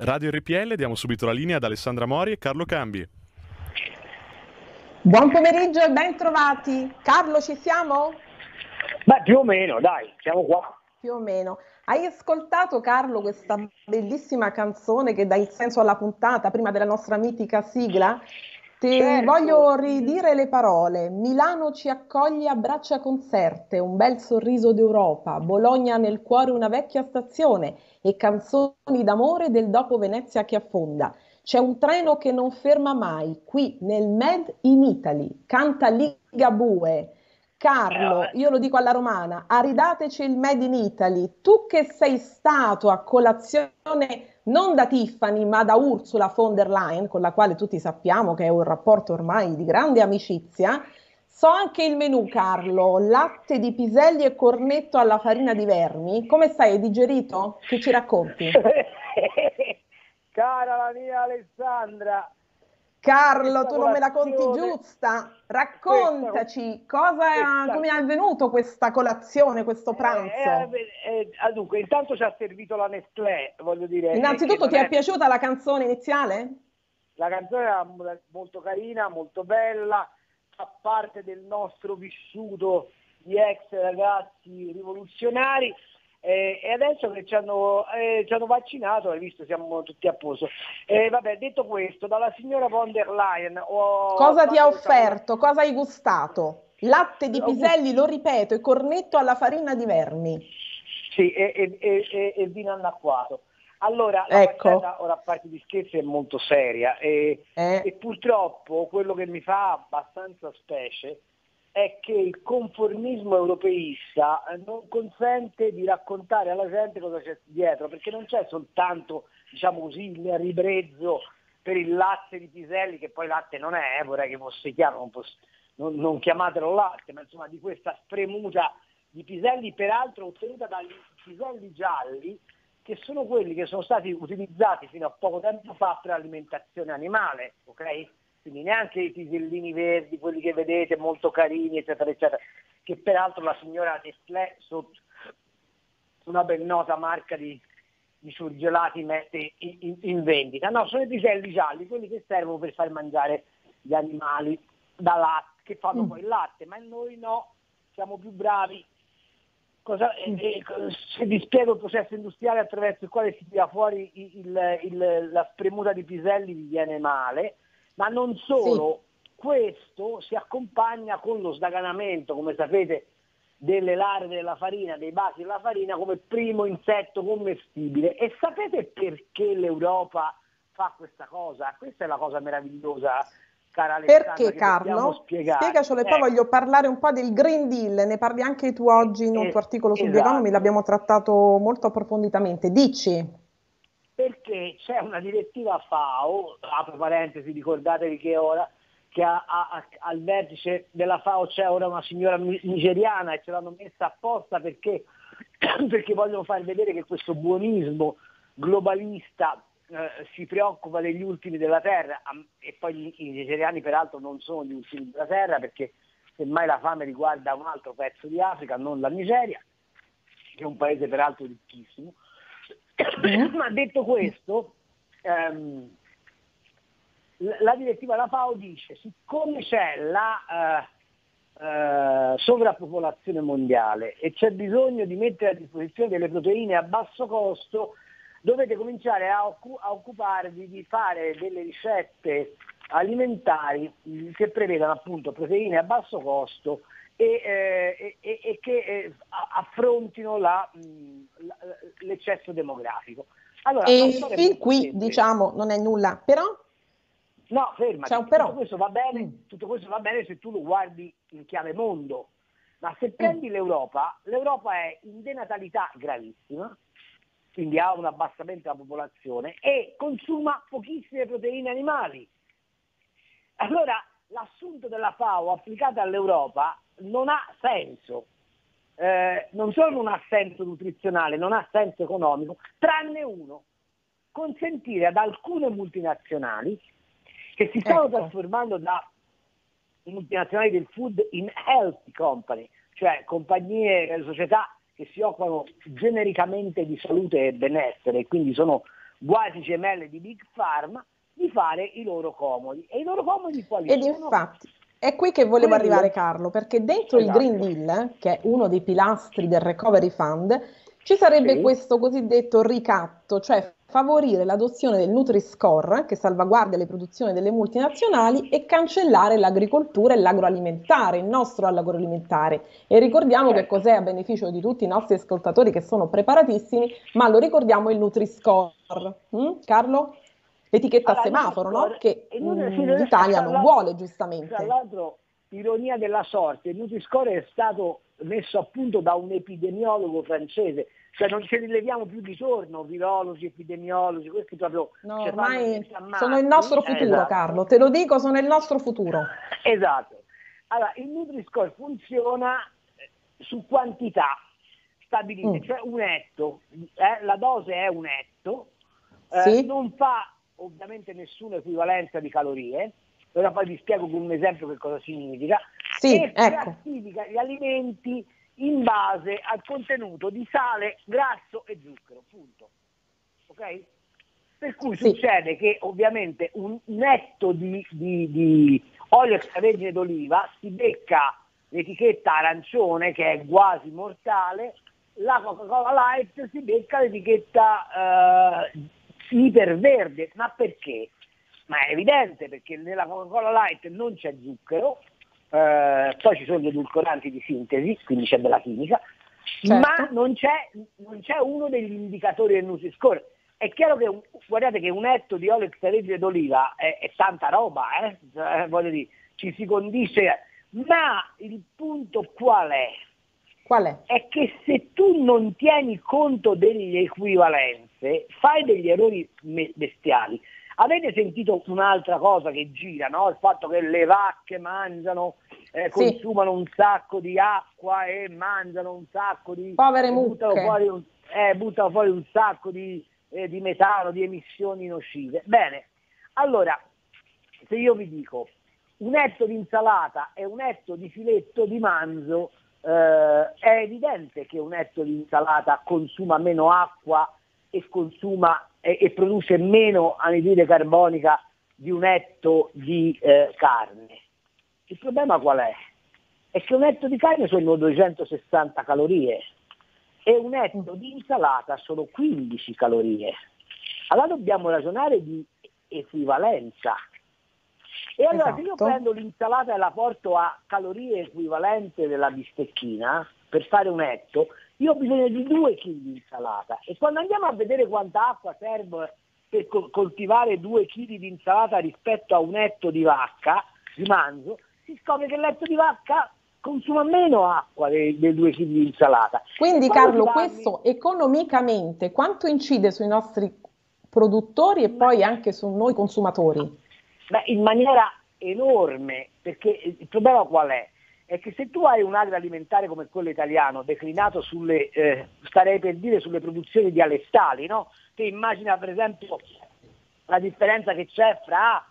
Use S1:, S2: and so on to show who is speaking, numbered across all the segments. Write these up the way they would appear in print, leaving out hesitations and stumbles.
S1: Radio RPL, diamo subito la linea ad Alessandra Mori e Carlo Cambi.
S2: Buon pomeriggio e ben trovati. Carlo, ci siamo?
S3: Beh, più o meno, dai, siamo qua.
S2: Più o meno. Hai ascoltato, Carlo, questa bellissima canzone che dà il senso alla puntata prima della nostra mitica sigla? Ti
S3: Certo,
S2: voglio ridire le parole. Milano ci accoglie a braccia conserte, un bel sorriso d'Europa, Bologna nel cuore una vecchia stazione e canzoni d'amore del dopo Venezia che affonda. C'è un treno che non ferma mai, qui nel Made in Italy, canta Ligabue. Carlo, io lo dico alla romana, aridateci il Made in Italy. Tu che sei stato a colazione non da Tiffany, ma da Ursula von der Leyen, con la quale tutti sappiamo che è un rapporto ormai di grande amicizia, so anche il menù, Carlo, latte di piselli e cornetto alla farina di vermi. Come stai? Hai digerito? Che ci racconti?
S3: cara la mia Alessandra,
S2: Carlo,
S3: questa
S2: tu non me la conti
S3: colazione,
S2: giusta.
S3: questa,
S2: Raccontaci
S3: questa
S2: come è avvenuto questa colazione, questo
S3: eh,
S2: pranzo.
S3: dunque, intanto ci ha servito la Nestlé, voglio dire, che
S2: Innanzitutto,
S3: non
S2: ti è
S3: è.
S2: piaciuta la canzone iniziale?
S3: La canzone era molto carina, molto bella, fa parte del nostro vissuto di ex ragazzi rivoluzionari e adesso che ci hanno vaccinato, hai visto, siamo tutti a posto. Vabbè, detto questo, dalla signora von der Leyen ho
S2: Cosa ti ha
S3: fatto questa
S2: offerto?
S3: colazione.
S2: Cosa hai gustato? Latte di
S3: Ho gust-
S2: piselli, lo ripeto, e cornetto alla farina di vermi.
S3: Sì, e vino annacquato. Allora, la
S2: Ecco,
S3: faccenda, ora a parte di scherzi, è molto seria e
S2: eh,
S3: purtroppo quello che mi fa abbastanza specie è che il conformismo europeista non consente di raccontare alla gente cosa c'è dietro, perché non c'è soltanto, diciamo così, il ribrezzo per il latte di piselli, che poi latte non è, vorrei che fosse chiaro, non chiamatelo latte, ma insomma di questa spremuta di piselli, peraltro ottenuta dagli piselli gialli, che sono quelli che sono stati utilizzati fino a poco tempo fa per alimentazione animale, ok? Quindi neanche i pisellini verdi, quelli che vedete molto carini, eccetera, eccetera, che peraltro la signora Nestlé, sotto una ben nota marca di surgelati, mette in vendita. No, sono i piselli gialli, quelli che servono per far mangiare gli animali da latte, che fanno poi il latte, ma noi no, siamo più bravi. Se vi spiego il processo industriale attraverso il quale si tira fuori la spremuta di piselli, vi viene male, ma non
S2: sì.
S3: solo, questo si accompagna con lo sdaganamento, come sapete, delle larve della farina, dei basi della farina come primo insetto commestibile. E sapete perché l'Europa fa questa cosa? Questa è la cosa meravigliosa, cara Alessandra,
S2: Perché,
S3: che dobbiamo
S2: Carlo?
S3: spiegare.
S2: Spiegacelo e poi
S3: Ecco,
S2: voglio parlare un po' del Green Deal. Ne parli anche tu oggi in un tuo articolo su The Economy,
S3: esatto.
S2: l'abbiamo trattato molto approfonditamente. Dici?
S3: Perché c'è una direttiva FAO, apro parentesi, ricordatevi che ora che al vertice della FAO c'è ora una signora nigeriana e ce l'hanno messa apposta perché, perché vogliono far vedere che questo buonismo globalista si preoccupa degli ultimi della terra, e poi i nigeriani peraltro non sono gli ultimi della terra, perché semmai la fame riguarda un altro pezzo di Africa, non la Nigeria, che è un paese peraltro ricchissimo. Ma detto questo, la direttiva della FAO dice, siccome c'è la sovrappopolazione mondiale e c'è bisogno di mettere a disposizione delle proteine a basso costo, dovete cominciare a occuparvi di fare delle ricette alimentari che prevedano appunto proteine a basso costo e che affrontino l'eccesso demografico. Allora, la
S2: E
S3: storia è
S2: fin
S3: molto
S2: qui,
S3: semplice.
S2: diciamo, non è nulla, però
S3: No,
S2: c'è
S3: fermati,
S2: un però.
S3: tutto questo va bene se tu lo guardi in chiave mondo, ma se
S2: Mm.
S3: prendi l'Europa è in denatalità gravissima, quindi ha un abbassamento della popolazione e consuma pochissime proteine animali. Allora l'assunto della FAO applicata all'Europa non ha senso, non solo non ha senso nutrizionale, non ha senso economico, tranne uno: consentire ad alcune multinazionali che si stanno
S2: Ecco.
S3: trasformando da multinazionali del food in healthy company, cioè compagnie, società che si occupano genericamente di salute e benessere, quindi sono quasi gemelle di Big Pharma, di fare i loro comodi. E i loro comodi quali
S2: Ed
S3: sono?
S2: infatti è qui che volevo
S3: Quello,
S2: arrivare, Carlo, perché dentro il Green
S3: esatto,
S2: Deal, che è uno dei pilastri del Recovery Fund, ci sarebbe
S3: sì,
S2: questo cosiddetto ricatto, cioè favorire l'adozione del Nutri-Score, che salvaguardia le produzioni delle multinazionali, e cancellare l'agricoltura e l'agroalimentare, il nostro agroalimentare. E ricordiamo che
S3: certo.
S2: cos'è, a beneficio di tutti i nostri ascoltatori che sono preparatissimi, ma lo ricordiamo, il Nutri-Score. Carlo? L'etichetta a
S3: Allora, il
S2: semaforo, no?
S3: Nutri-Score,
S2: Che l'Italia non vuole,
S3: tra
S2: giustamente.
S3: l'altro, ironia della sorte, il Nutri-Score è stato messo a punto da un epidemiologo francese, cioè non ce li leviamo più di torno, virologi, epidemiologi, questi proprio
S2: No,
S3: ci fanno
S2: ormai
S3: niente a
S2: sono il
S3: matti.
S2: nostro futuro,
S3: Esatto.
S2: Carlo, te lo dico, sono il nostro futuro.
S3: Esatto. Allora, il Nutri-Score funziona su quantità stabilite,
S2: Mm.
S3: cioè un etto, la dose è un etto,
S2: Sì?
S3: non fa ovviamente nessuna equivalenza di calorie, ora poi vi spiego con un esempio che cosa significa,
S2: Sì,
S3: e
S2: ecco,
S3: classifica gli alimenti in base al contenuto di sale, grasso e zucchero, punto. Ok? Per cui
S2: sì,
S3: succede che ovviamente un netto di olio extravergine d'oliva si becca l'etichetta arancione, che è quasi mortale, la Coca-Cola Light si becca l'etichetta iperverde. Ma perché? Ma è evidente, perché nella Coca-Cola Light non c'è zucchero, poi ci sono gli edulcoranti di sintesi, quindi c'è della chimica, ma
S2: certo.
S3: non c'è uno degli indicatori del Nutri-Score. È chiaro che, guardate che un etto di olio extravergine d'oliva è tanta roba, cioè, voglio dire, ci si condisce, ma il punto qual è?
S2: Qual è?
S3: È che se tu non tieni conto delle equivalenze, fai degli errori bestiali. Avete sentito un'altra cosa che gira, no? Il fatto che le vacche mangiano,
S2: Sì,
S3: consumano un sacco di acqua e mangiano un sacco di...
S2: povere
S3: e buttano
S2: mucche.
S3: fuori un sacco di metano, di emissioni nocive. Bene, allora, se io vi dico un etto di insalata e un etto di filetto di manzo, è evidente che un etto di insalata consuma meno acqua e consuma e produce meno anidride carbonica di un etto di carne. Il problema qual è? È che un etto di carne sono 260 calorie e un
S2: Mm.
S3: etto di insalata sono 15 calorie. Allora dobbiamo ragionare di equivalenza. E allora se io
S2: Esatto.
S3: prendo l'insalata e la porto a calorie equivalente della bistecchina, per fare un etto, io ho bisogno di 2 kg di insalata. E quando andiamo a vedere quanta acqua serve per coltivare 2 kg di insalata rispetto a un etto di vacca, di manzo, si scopre che l'etto di vacca consuma meno acqua dei 2 kg di insalata. E
S2: Quindi,
S3: quando ti
S2: Carlo,
S3: parli...
S2: questo economicamente quanto incide sui nostri produttori e poi anche su noi consumatori?
S3: Beh, in maniera enorme, perché il problema qual è? È che se tu hai un agroalimentare come quello italiano, declinato sulle, starei per dire, sulle produzioni dialettali, no? Che immagina per esempio la differenza che c'è fra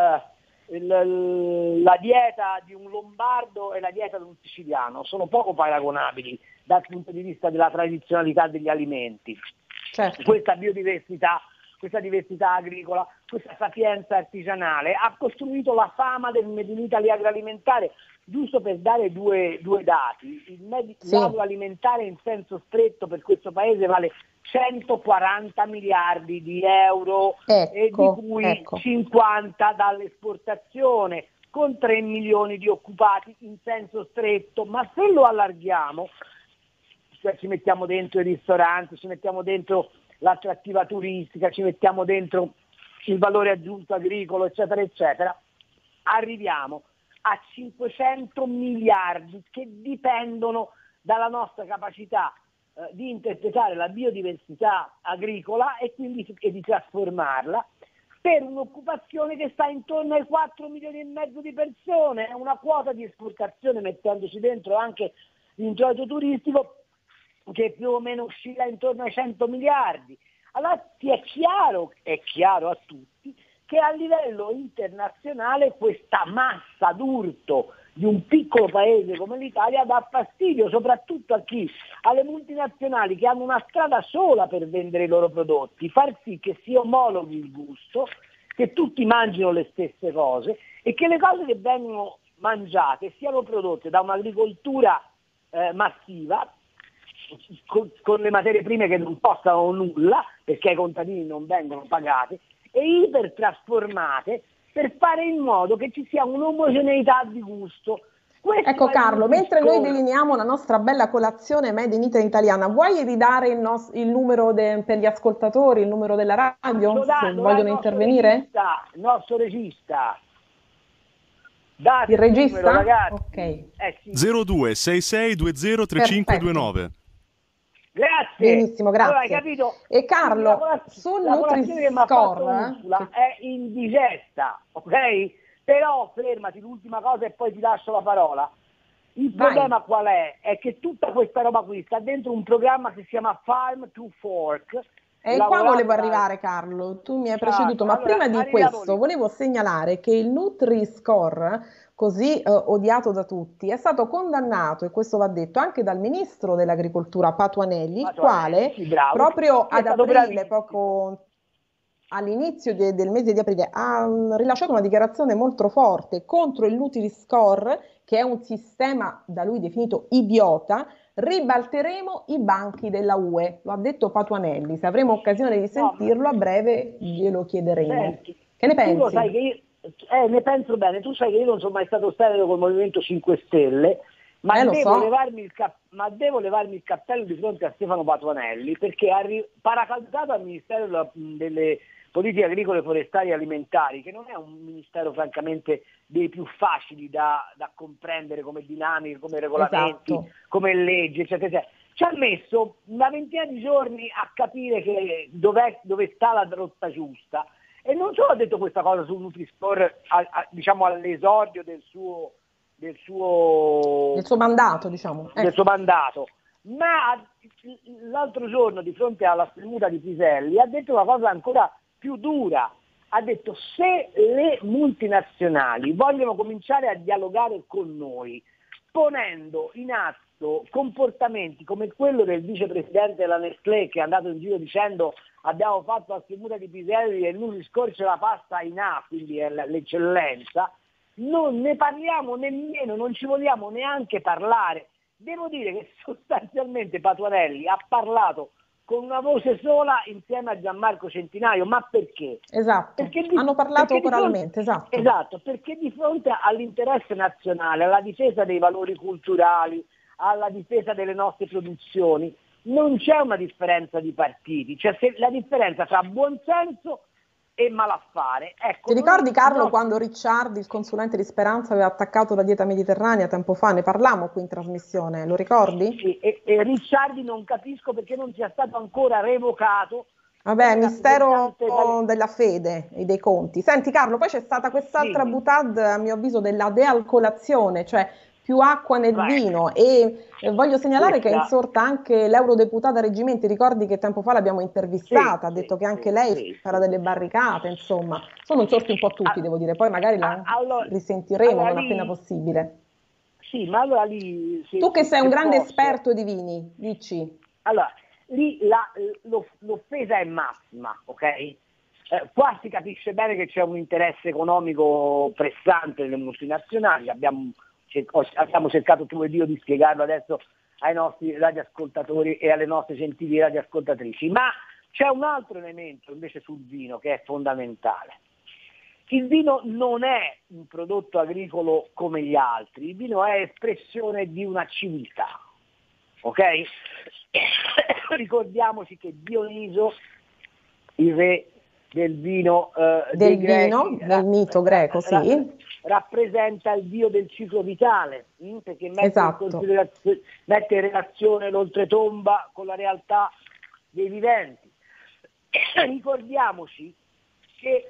S3: la dieta di un lombardo e la dieta di un siciliano, sono poco paragonabili dal punto di vista della tradizionalità degli alimenti.
S2: Certo.
S3: Questa diversità agricola, questa sapienza artigianale ha costruito la fama del Made in Italy agroalimentare. Giusto per dare due dati,
S2: Sì,
S3: l'agroalimentare in senso stretto per questo paese vale 140 miliardi di euro e di
S2: ecco,
S3: cui
S2: ecco.
S3: 50 dall'esportazione, con 3 milioni di occupati in senso stretto, ma se lo allarghiamo, cioè ci mettiamo dentro i ristoranti, ci mettiamo dentro l'attrattiva turistica, ci mettiamo dentro il valore aggiunto agricolo, eccetera, eccetera, arriviamo a 500 miliardi che dipendono dalla nostra capacità di interpretare la biodiversità agricola e quindi di trasformarla, per un'occupazione che sta intorno ai 4 milioni e mezzo di persone, è una quota di esportazione, mettendoci dentro anche l'introito turistico, che più o meno oscilla intorno ai 100 miliardi. Allora è chiaro a tutti che a livello internazionale questa massa d'urto di un piccolo paese come l'Italia dà fastidio, soprattutto a chi? Alle multinazionali che hanno una strada sola per vendere i loro prodotti, far sì che si omologhi il gusto, che tutti mangino le stesse cose e che le cose che vengono mangiate siano prodotte da un'agricoltura massiva, con le materie prime che non costano nulla, perché ai contadini non vengono pagate, e ipertrasformate per fare in modo che ci sia un'omogeneità di gusto. Questo
S2: Ecco
S3: è
S2: Carlo,
S3: il
S2: mentre noi
S3: discorso.
S2: delineiamo la nostra bella colazione made in Italy italiana, vuoi ridare il numero per gli ascoltatori, il numero della radio, se
S3: Lo dà
S2: vogliono intervenire?
S3: il nostro regista. Date
S2: Il
S3: il numero,
S2: regista?
S3: ragazzi.
S2: Ok,
S3: Sì.
S1: 0266203529.
S3: Grazie.
S2: benissimo,
S3: Allora, hai
S2: grazie.
S3: capito?
S2: E Carlo, sul
S3: La colazione che mi ha fatto
S2: Nutri-Score,
S3: Ursula è indigesta, ok? Però fermati, l'ultima cosa e poi ti lascio la parola. Il
S2: vai.
S3: problema qual è? È che tutta questa roba qui sta dentro un programma che si chiama Farm to Fork.
S2: E qua volevo arrivare, Carlo, tu mi hai preceduto, ma
S3: Allora,
S2: prima di
S3: arriviamo
S2: questo
S3: lì.
S2: volevo segnalare che il Nutri-Score, così odiato da tutti, è stato condannato, e questo va detto, anche dal ministro dell'Agricoltura Patuanelli, il quale
S3: sì, bravo.
S2: proprio
S3: È
S2: ad
S3: stato
S2: aprile,
S3: bravissimo.
S2: poco all'inizio del mese di aprile, ha rilasciato una dichiarazione molto forte contro il Nutri-Score, che è un sistema da lui definito idiota. Ribalteremo i banchi della UE, lo ha detto Patuanelli. Se avremo occasione di sentirlo a breve glielo chiederemo.
S3: Senti,
S2: Che ne
S3: tu lo
S2: pensi?
S3: sai che io ne penso bene, tu sai che io non sono mai stato stereco col Movimento 5 Stelle, ma
S2: Lo
S3: devo
S2: so.
S3: levarmi il cappello di fronte a Stefano Patuanelli, perché ha paracadutato al Ministero delle Politiche Agricole, Forestali e Alimentari, che non è un ministero francamente dei più facili da comprendere come dinamiche, come regolamenti,
S2: Esatto.
S3: come leggi, eccetera, eccetera. Ci ha messo una ventina di giorni a capire che dove sta la rotta giusta. E non solo ha detto questa cosa sul Nutri-Score, diciamo all'esordio del suo
S2: mandato, diciamo.
S3: del suo mandato, ma l'altro giorno di fronte alla spremuta di Piselli ha detto una cosa ancora più dura. Ha detto: se le multinazionali vogliono cominciare a dialogare con noi, ponendo in atto comportamenti come quello del vicepresidente della Nestlé, che è andato in giro dicendo abbiamo fatto la spremuta di Piselli e lui scorce la pasta in A, quindi è l'eccellenza, non ne parliamo nemmeno, non ci vogliamo neanche parlare. Devo dire che sostanzialmente Patuanelli ha parlato con una voce sola insieme a Gianmarco Centinaio, ma perché?
S2: Esatto, hanno parlato coralmente, esatto.
S3: Esatto, perché di fronte all'interesse nazionale, alla difesa dei valori culturali, alla difesa delle nostre produzioni, non c'è una differenza di partiti, c'è la differenza tra buonsenso e malaffare. Ecco,
S2: Ti ricordi Carlo quando Ricciardi, il consulente di Speranza, aveva attaccato la dieta mediterranea tempo fa? Ne parlammo qui in trasmissione, lo ricordi?
S3: Sì, e Ricciardi non capisco perché non sia stato ancora revocato.
S2: Vabbè, mistero della fede e dei conti. Senti Carlo, poi c'è stata quest'altra boutade, a mio avviso, della dealcolazione, cioè più acqua nel vino, e voglio segnalare che è insorta anche l'eurodeputata Reggimenti. Ricordi che tempo fa l'abbiamo intervistata, ha detto che anche lei farà delle barricate, insomma. Sono insorti un po' tutti, devo dire, poi magari la risentiremo non appena possibile.
S3: Sì, ma allora lì...
S2: Tu che sei un grande esperto di vini, dici.
S3: Allora, lì l'offesa è massima, ok? Qua si capisce bene che c'è un interesse economico pressante nelle multinazionali. Abbiamo cercato tu ed io di spiegarlo adesso ai nostri radioascoltatori e alle nostre gentili radioascoltatrici, ma c'è un altro elemento invece sul vino che è fondamentale. Il vino non è un prodotto agricolo come gli altri, il vino è espressione di una civiltà, ok? Ricordiamoci che Dioniso, il re del vino
S2: del mito greco, sì,
S3: rappresenta il dio del ciclo vitale, perché mette in relazione l'oltretomba con la realtà dei viventi. Ricordiamoci che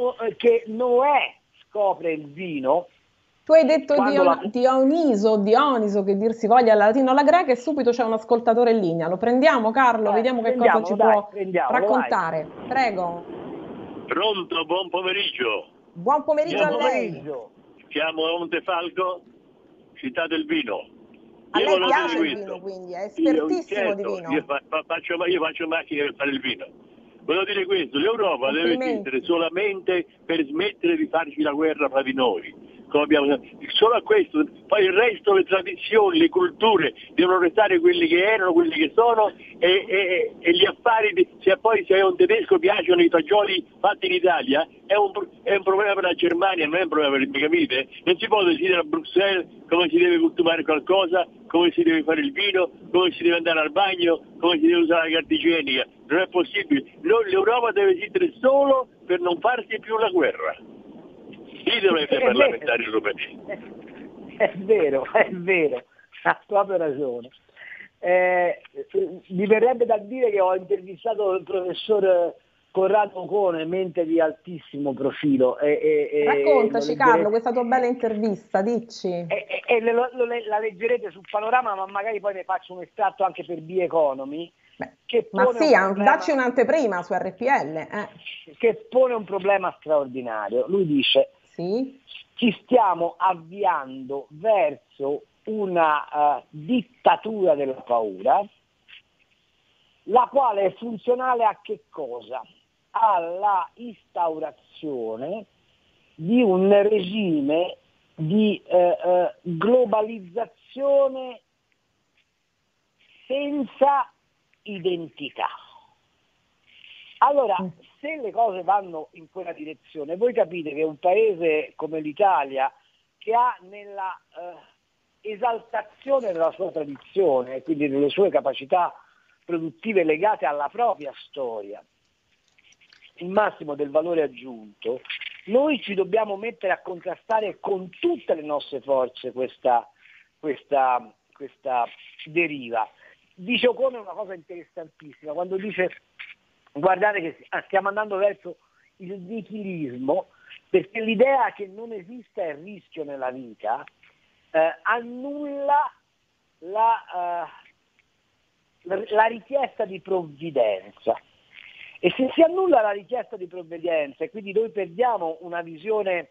S3: Noè scopre il vino.
S2: Tu hai detto Dioniso, che dir si voglia alla latina o alla greca, e subito c'è un ascoltatore in linea. Lo prendiamo Carlo, vediamo che cosa ci può raccontare. Vai. Prego.
S4: Pronto, buon pomeriggio.
S2: Buon pomeriggio a lei.
S4: Chiamo Montefalco città del vino.
S2: A
S4: Io
S2: lei
S4: volevo
S2: piace
S4: dire
S2: il
S4: questo.
S2: vino, quindi è espertissimo di
S4: Certo,
S2: vino.
S4: io faccio macchine per fare il vino. Volevo dire questo, l'Europa deve
S2: Complimenti.
S4: esistere solamente per smettere di farci la guerra fra di noi. Solo a questo, poi il resto, le tradizioni, le culture devono restare quelli che erano, quelli che sono, e gli affari, se a un tedesco piacciono i fagioli fatti in Italia, è un problema per la Germania, non è un problema per me, capite? Non si può decidere a Bruxelles come si deve costumare qualcosa, come si deve fare il vino, come si deve andare al bagno, come si deve usare la carta igienica. Non è possibile. L'Europa deve esistere solo per non farsi più la guerra. Ditelo ai parlamentari europei.
S3: È vero, ha proprio ragione. Mi verrebbe da dire che ho intervistato il professor Corrado Ocone, mente di altissimo profilo.
S2: Raccontaci Carlo, questa tua bella intervista, dici.
S3: La leggerete sul Panorama, ma magari poi ne faccio un estratto anche per B-Economy.
S2: Ma sì, dacci un'anteprima su RPL.
S3: Che pone un problema straordinario. Lui dice:
S2: sì?
S3: Ci stiamo avviando verso una dittatura della paura, la quale è funzionale a che cosa? Alla instaurazione di un regime di globalizzazione senza identità. Allora, se le cose vanno in quella direzione, voi capite che un paese come l'Italia, che ha nella esaltazione della sua tradizione, quindi delle sue capacità produttive legate alla propria storia, il massimo del valore aggiunto, noi ci dobbiamo mettere a contrastare con tutte le nostre forze questa deriva. Dice Ocone una cosa interessantissima, quando dice: guardate che stiamo andando verso il nichilismo, perché l'idea che non esista il rischio nella vita annulla la richiesta di provvidenza. E se si annulla la richiesta di provvidenza e quindi noi perdiamo una visione,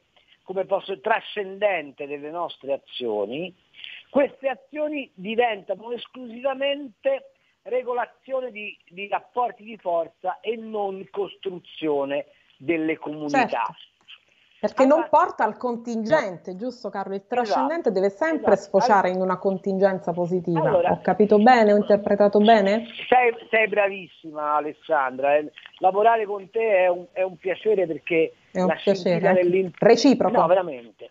S3: trascendente delle nostre azioni, queste azioni diventano esclusivamente regolazione di rapporti di forza e non costruzione delle comunità.
S2: Certo, perché non porta al contingente, giusto Carlo? Il trascendente deve sempre sfociare in una contingenza positiva.
S3: Allora,
S2: ho capito bene? Ho interpretato bene?
S3: Sei bravissima Alessandra, lavorare con te è un piacere, perché
S2: è un piacere reciproco.
S3: No, veramente.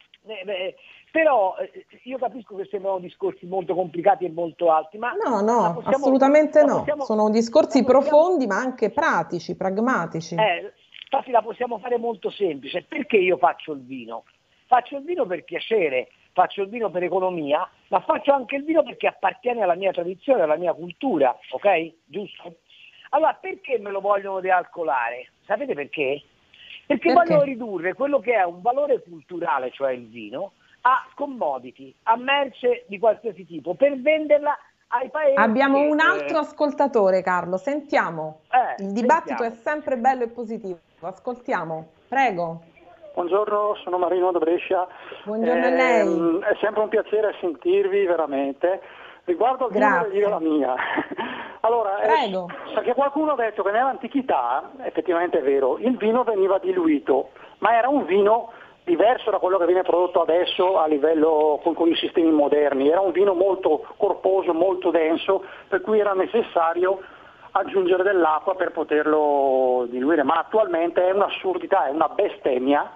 S3: Però io capisco che sembrano discorsi molto complicati e molto alti, ma
S2: no, assolutamente no. Sono discorsi profondi ma anche pratici, pragmatici.
S3: Infatti la possiamo fare molto semplice. Perché io faccio il vino? Faccio il vino per piacere, faccio il vino per economia, ma faccio anche il vino perché appartiene alla mia tradizione, alla mia cultura, ok? Giusto? Allora, perché me lo vogliono dealcolare? Sapete perché? Perché vogliono ridurre quello che è un valore culturale, cioè il vino, a commodity, a merce di qualsiasi tipo, per venderla ai paesi.
S2: Abbiamo un altro ascoltatore, Carlo, sentiamo. Il dibattito è sempre bello e positivo. Ascoltiamo, prego.
S5: Buongiorno, sono Marino da Brescia.
S2: Buongiorno a lei.
S5: È sempre un piacere sentirvi, veramente. Riguardo al vino, devo dire la mia. Allora,
S2: prego.
S5: Perché qualcuno ha detto che nell'antichità, effettivamente è vero, il vino veniva diluito, ma era un vino diverso da quello che viene prodotto adesso a livello con i sistemi moderni. Era un vino molto corposo, molto denso, per cui era necessario aggiungere dell'acqua per poterlo diluire, ma attualmente è un'assurdità, è una bestemmia,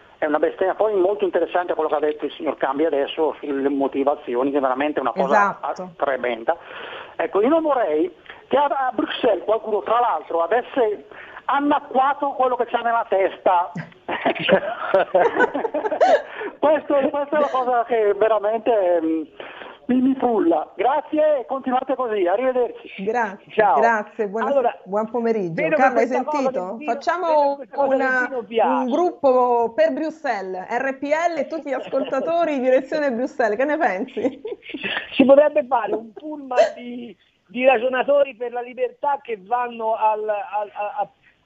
S5: poi molto interessante quello che ha detto il signor Cambi adesso sulle motivazioni, che è veramente una cosa tremenda. Ecco, io non vorrei che a Bruxelles qualcuno, tra l'altro, avesse annacquato quello che c'ha nella testa. Questa è la cosa che veramente mi frulla. Grazie e continuate così, arrivederci.
S2: Grazie,
S3: ciao.
S2: Grazie, buon pomeriggio. Carlo, hai sentito? Facciamo un gruppo per Bruxelles, RPL e tutti gli ascoltatori in direzione Bruxelles, che ne pensi?
S3: Si potrebbe fare un pullman di ragionatori per la libertà che vanno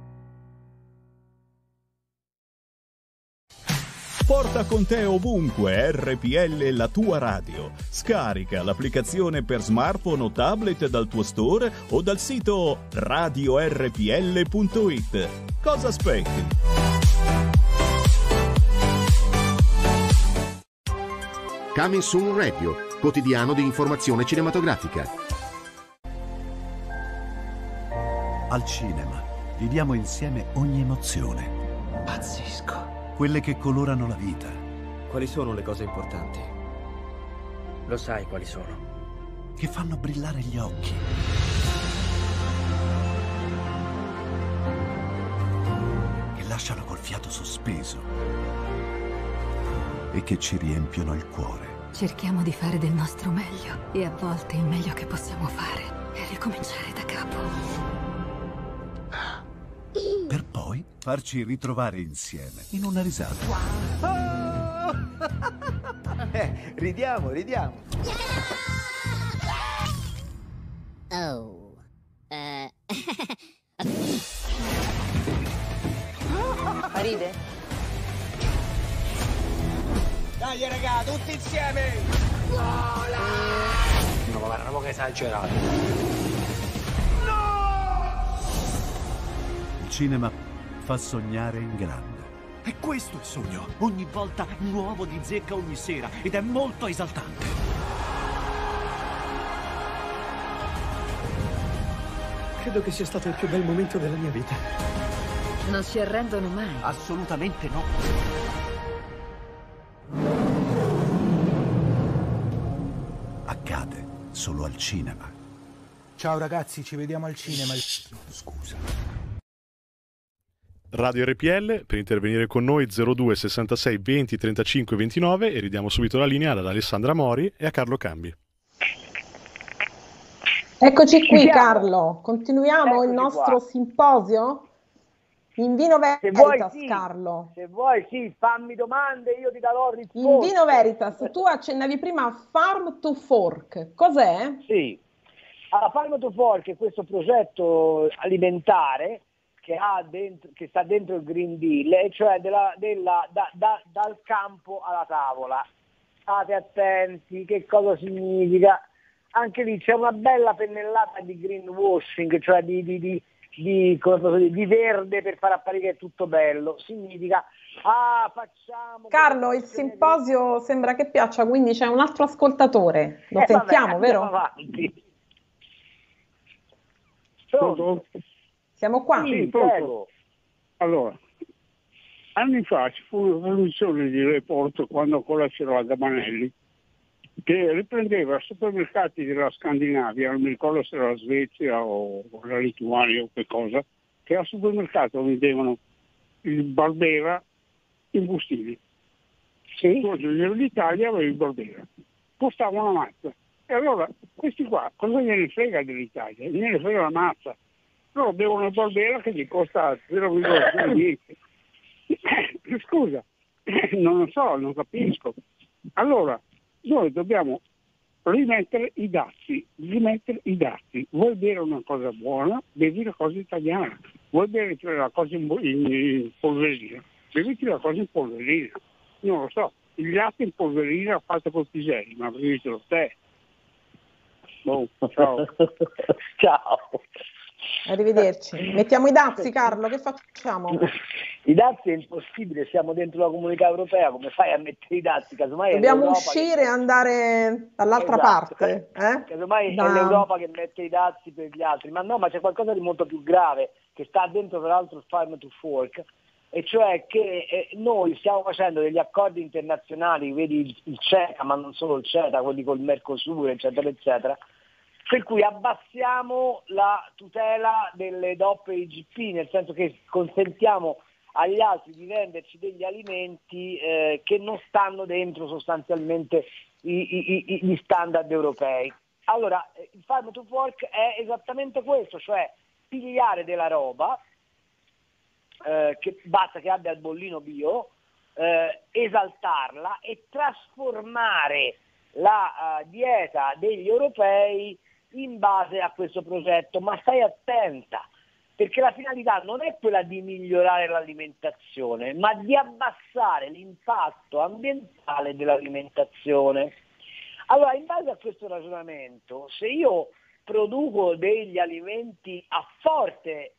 S6: Porta con te ovunque RPL, la tua radio. Scarica l'applicazione per smartphone o tablet dal tuo store o dal sito radiorpl.it. Cosa aspetti?
S7: Coming Soon Radio, quotidiano di informazione cinematografica.
S8: Al cinema viviamo insieme ogni emozione.
S9: Pazzesco.
S8: Quelle che colorano la vita.
S9: Quali sono le cose importanti? Lo sai quali sono?
S8: Che fanno brillare gli occhi. Che lasciano col fiato sospeso. E che ci riempiono il cuore.
S10: Cerchiamo di fare del nostro meglio e a volte il meglio che possiamo fare è ricominciare da capo.
S8: Per poi farci ritrovare insieme in una risata.
S9: Ridiamo.
S11: Oh.
S2: Ride?
S9: Dai raga, tutti insieme! Vola! No, guarda, che esagerato.
S8: Il cinema fa sognare in grande.
S12: E questo è il sogno. Ogni volta nuovo di zecca ogni sera ed è molto esaltante. Credo che sia stato il più bel momento della mia vita.
S10: Non si arrendono mai.
S12: Assolutamente no.
S8: Accade solo al cinema.
S13: Ciao ragazzi, ci vediamo al cinema. Scusa.
S1: Radio RPL, per intervenire con noi 02 66 20 35 29 e ridiamo subito la linea ad Alessandra Mori e a Carlo Cambi.
S2: Eccoci qui Carlo, continuiamo il nostro simposio? In vino veritas,
S3: sì,
S2: Carlo.
S3: Se vuoi sì, fammi domande, io ti darò risposte.
S2: In vino veritas, tu accennavi prima a Farm to Fork, cos'è?
S3: Sì, Farm to Fork è questo progetto alimentare che sta dentro il Green Deal, e cioè dal campo alla tavola. State attenti, che cosa significa? Anche lì c'è una bella pennellata di greenwashing, cioè di verde per far apparire che è tutto bello. Significa facciamo...
S2: Carlo, il simposio sembra che piaccia, quindi c'è un altro ascoltatore. Lo sentiamo,
S3: vabbè,
S2: vero?
S3: Avanti.
S2: Siamo qua.
S14: Sì, prego. Allora, anni fa ci fu una trasmissione di report quando ancora c'era la Gabanelli, che riprendeva supermercati della Scandinavia, non mi ricordo se era la Svezia o la Lituania o che cosa, che al supermercato vendevano il Barbera in bustini. Se tu in l'Italia avevi il Barbera, costava una mazza. E allora questi qua, cosa gliene frega dell'Italia? Gliene frega la mazza. Loro bevono il Barbera che gli costa 0,10. Scusa, non lo so, non capisco. Allora, noi dobbiamo rimettere i dazi. Vuoi bere una cosa buona, bevi la cosa italiana. Vuoi bere la cosa in polverina, beviti la cosa in polverina. Non lo so, il latte in polverina fatto col piselli, ma bevitelo te. Ciao.
S3: Ciao.
S2: Arrivederci. Mettiamo i dazi, Carlo, che facciamo?
S3: I dazi è impossibile, siamo dentro la comunità europea, come fai a mettere i dazi? Casomai
S2: dobbiamo uscire e andare dall'altra parte.
S3: Casomai è l'Europa che mette i dazi per gli altri, ma no, ma c'è qualcosa di molto più grave che sta dentro peraltro il Farm to Fork, e cioè che noi stiamo facendo degli accordi internazionali, vedi il CETA, ma non solo il CETA, quelli col Mercosur, eccetera, eccetera, per cui abbassiamo la tutela delle DOP e IGP, nel senso che consentiamo agli altri di venderci degli alimenti che non stanno dentro sostanzialmente gli standard europei. Allora, il Farm to Fork è esattamente questo, cioè pigliare della roba che basta che abbia il bollino bio, esaltarla e trasformare la dieta degli europei in base a questo progetto. Ma stai attenta, perché la finalità non è quella di migliorare l'alimentazione, ma di abbassare l'impatto ambientale dell'alimentazione. Allora, in base a questo ragionamento, se io produco degli alimenti a forte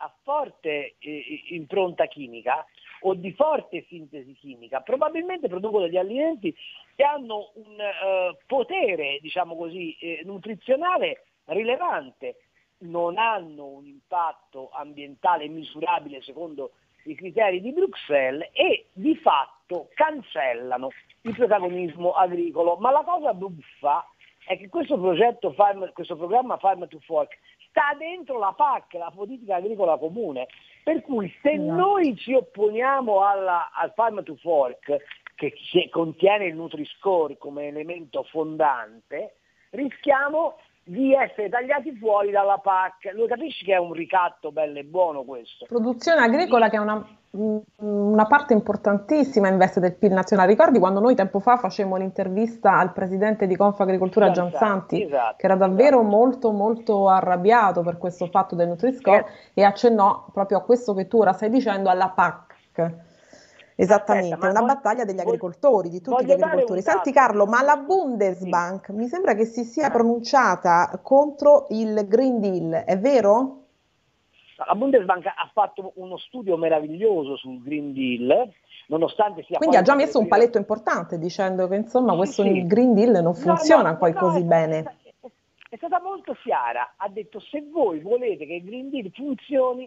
S3: impronta chimica o di forte sintesi chimica, probabilmente produco degli alimenti che hanno un potere, diciamo così, nutrizionale rilevante, non hanno un impatto ambientale misurabile secondo i criteri di Bruxelles e di fatto cancellano il protagonismo agricolo. Ma la cosa buffa è che questo programma Farm to Fork sta dentro la PAC, la politica agricola comune, per cui se noi ci opponiamo al Farm to Fork, che contiene il Nutri-Score come elemento fondante, rischiamo di essere tagliati fuori dalla PAC. Lo capisci che è un ricatto bello e buono questo?
S2: Produzione agricola che è una parte importantissima investe del PIL nazionale. Ricordi quando noi tempo fa facemmo l'intervista al presidente di Confagricoltura Giansanti,
S3: esatto,
S2: che era davvero molto molto arrabbiato per questo fatto del Nutri-Score e accennò proprio a questo che tu ora stai dicendo, alla PAC. Esattamente, è una battaglia degli agricoltori, di tutti gli agricoltori. Senti Carlo, ma la Bundesbank mi sembra che si sia pronunciata contro il Green Deal, è vero?
S3: La Bundesbank ha fatto uno studio meraviglioso sul Green Deal, nonostante sia...
S2: Quindi ha già messo un paletto importante dicendo che insomma questo Green Deal non funziona così bene.
S3: È stata molto chiara, ha detto: se voi volete che il Green Deal funzioni